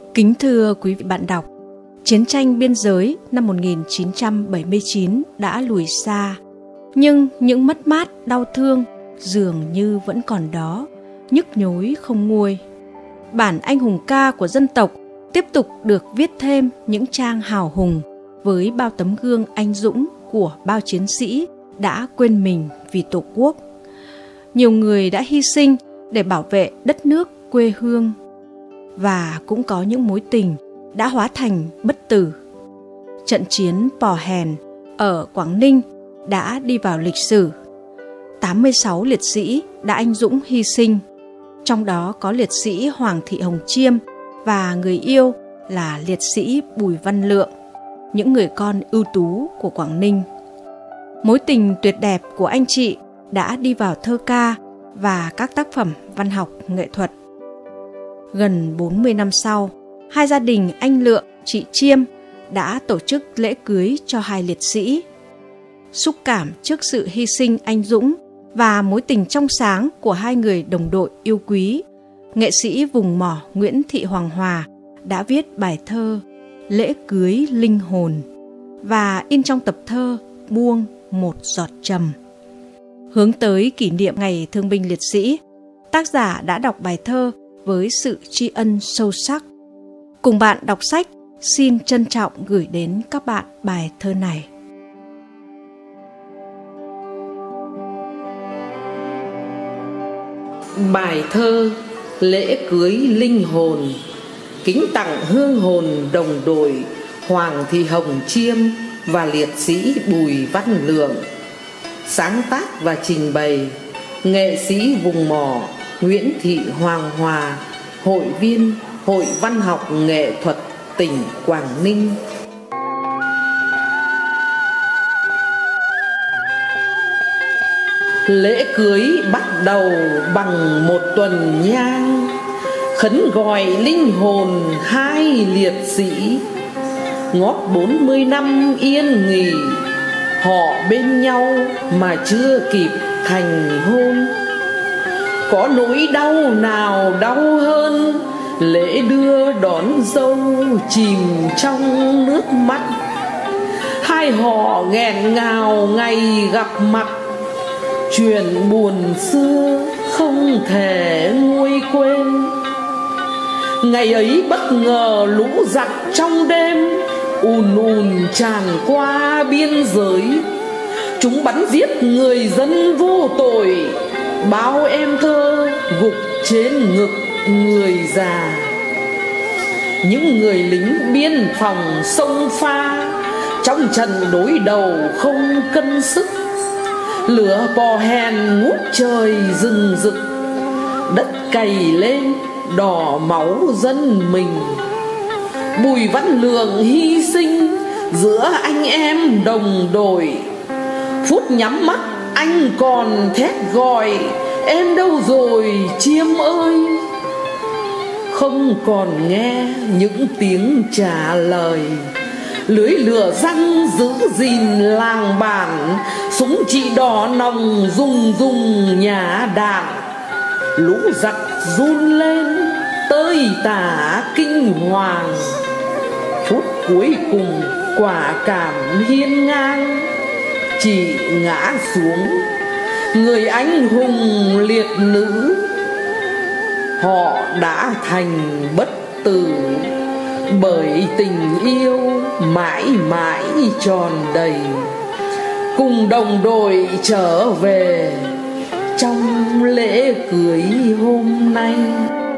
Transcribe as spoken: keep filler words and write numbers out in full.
Kính thưa quý vị bạn đọc, chiến tranh biên giới năm một nghìn chín trăm bảy mươi chín đã lùi xa, nhưng những mất mát, đau thương dường như vẫn còn đó, nhức nhối không nguôi. Bản anh hùng ca của dân tộc tiếp tục được viết thêm những trang hào hùng với bao tấm gương anh dũng của bao chiến sĩ đã quên mình vì Tổ quốc. Nhiều người đã hy sinh để bảo vệ đất nước quê hương, và cũng có những mối tình đã hóa thành bất tử. Trận chiến Pò Hèn ở Quảng Ninh đã đi vào lịch sử. tám mươi sáu liệt sĩ đã anh dũng hy sinh, trong đó có liệt sĩ Hoàng Thị Hồng Chiêm và người yêu là liệt sĩ Bùi Văn Lượng, những người con ưu tú của Quảng Ninh. Mối tình tuyệt đẹp của anh chị đã đi vào thơ ca và các tác phẩm văn học nghệ thuật. Gần bốn mươi năm sau, hai gia đình anh Lượng, chị Chiêm đã tổ chức lễ cưới cho hai liệt sĩ. Xúc cảm trước sự hy sinh anh dũng và mối tình trong sáng của hai người đồng đội yêu quý, nghệ sĩ vùng mỏ Nguyễn Thị Hoàng Hòa đã viết bài thơ Lễ cưới linh hồn và in trong tập thơ Buông một giọt trầm. Hướng tới kỷ niệm Ngày Thương binh Liệt sĩ, tác giả đã đọc bài thơ với sự tri ân sâu sắc. Cùng bạn đọc sách, xin trân trọng gửi đến các bạn bài thơ này. Bài thơ Lễ cưới linh hồn kính tặng hương hồn đồng đội Hoàng Thị Hồng Chiêm và liệt sĩ Bùi Văn Lượng. Sáng tác và trình bày nghệ sĩ vùng mỏ Nguyễn Thị Hoàng Hòa, hội viên Hội Văn học Nghệ thuật tỉnh Quảng Ninh. Lễ cưới bắt đầu bằng một tuần nhang, khấn gọi linh hồn hai liệt sĩ. Ngót bốn mươi năm yên nghỉ, họ bên nhau mà chưa kịp thành hôn. Có nỗi đau nào đau hơn lễ đưa đón dâu chìm trong nước mắt. Hai họ nghẹn ngào ngày gặp mặt, chuyện buồn xưa không thể nguôi quên. Ngày ấy bất ngờ lũ giặc trong đêm ùn ùn tràn qua biên giới. Chúng bắn giết người dân vô tội, bao em thơ gục trên ngực người già. Những người lính biên phòng sông pha trong trận đối đầu không cân sức. Lửa Pò Hèn ngút trời rừng rực, đất cày lên đỏ máu dân mình. Bùi Văn Lượng hy sinh giữa anh em đồng đội. Phút nhắm mắt anh còn thét gọi, em đâu rồi Chiêm ơi. Không còn nghe những tiếng trả lời. Lưới lửa răng giữ gìn làng bản, súng chỉ đỏ nòng rùng rùng nhả đạn. Lũ giặc run lên tơi tả kinh hoàng. Phút cuối cùng quả cảm hiên ngang, chỉ ngã xuống người anh hùng liệt nữ. Họ đã thành bất tử bởi tình yêu mãi mãi tròn đầy, cùng đồng đội trở về trong lễ cưới hôm nay.